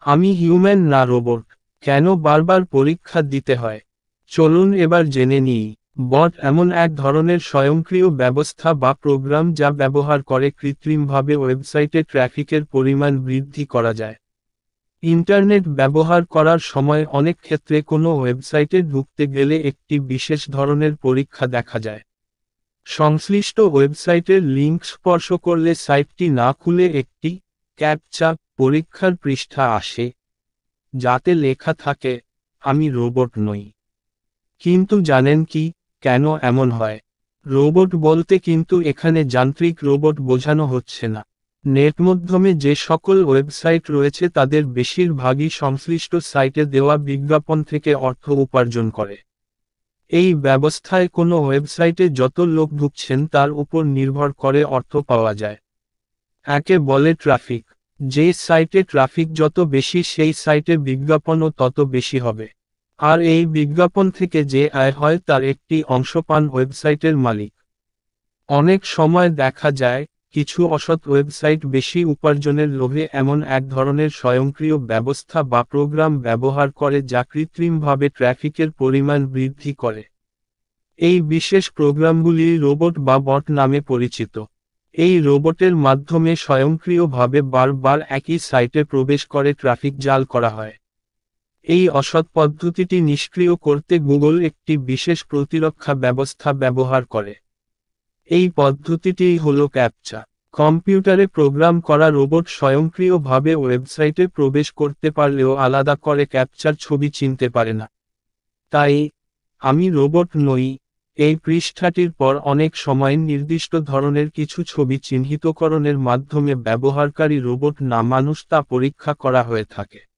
আমি হিউম্যান না রোবট? কেন বারবার পরীক্ষা দিতে হয়? চলুন এবার জেনে নিই। বট এমন এক ধরনের স্বয়ংক্রিয় ব্যবস্থা বা প্রোগ্রাম যা ব্যবহার করে কৃত্রিমভাবে ওয়েবসাইটে ট্র্যাফিকের পরিমাণ বৃদ্ধি করা যায়। ইন্টারনেট ব্যবহার করার সময় অনেক ক্ষেত্রে কোনো ওয়েবসাইটে ঢুকতে গেলে একটি বিশেষ ধরনের পরীক্ষা দেখা যায়। সংশ্লিষ্ট ওয়েবসাইটের লিঙ্ক স্পর্শ করলে সাইটটি না খুলে একটি ক্যাপচা পরীক্ষার পৃষ্ঠা আসে, যাতে লেখা থাকে, আমি রোবট নই। কিন্তু জানেন কি, কেন এমন হয়? রোবট বলতে কিন্তু এখানে যান্ত্রিক রোবট বোঝানো হচ্ছে না। নেট মাধ্যমে যে সকল ওয়েবসাইট রয়েছে তাদের বেশিরভাগই সংশ্লিষ্ট সাইটে দেওয়া বিজ্ঞাপন থেকে অর্থ উপার্জন করে। এই ব্যবস্থায় কোনো ওয়েবসাইটে যত লোক ঢুকছেন তার উপর নির্ভর করে অর্থ পাওয়া যায়। একে বলে ট্রাফিক। যে সাইটে ট্রাফিক যত বেশি সেই সাইটে বিজ্ঞাপনও তত বেশি হবে। আর এই বিজ্ঞাপন থেকে যে আয় হয় তার একটি অংশ পান ওয়েবসাইটের মালিক। অনেক সময় দেখা যায়, কিছু অসৎ ওয়েবসাইট বেশি উপার্জনের লোভে এমন এক ধরনের স্বয়ংক্রিয় ব্যবস্থা বা প্রোগ্রাম ব্যবহার করে যা কৃত্রিমভাবে ট্র্যাফিকের পরিমাণ বৃদ্ধি করে। এই বিশেষ প্রোগ্রামগুলি রোবট বা বট নামে পরিচিত। এই রোবটের মাধ্যমে স্বয়ংক্রিয়ভাবে বারবার একই সাইটে প্রবেশ করে ট্রাফিক জাল করা হয়। এই অসৎ পদ্ধতিটি নিষ্ক্রিয় করতে গুগল একটি বিশেষ প্রতিরক্ষা ব্যবস্থা ব্যবহার করে। এই পদ্ধতিটিই হলো ক্যাপচা। কম্পিউটারে প্রোগ্রাম করা রোবট স্বয়ংক্রিয়ভাবে ওয়েবসাইটে প্রবেশ করতে পারলেও আলাদা করে ক্যাপচার ছবি চিনতে পারে না। তাই, আমি রোবট নই এই পৃষ্ঠাটির পর অনেক সময় নির্দিষ্ট ধরনের কিছু ছবি চিহ্নিতকরণের মাধ্যমে ব্যবহারকারী রোবট না মানুষ তা পরীক্ষা করা হয়ে থাকে।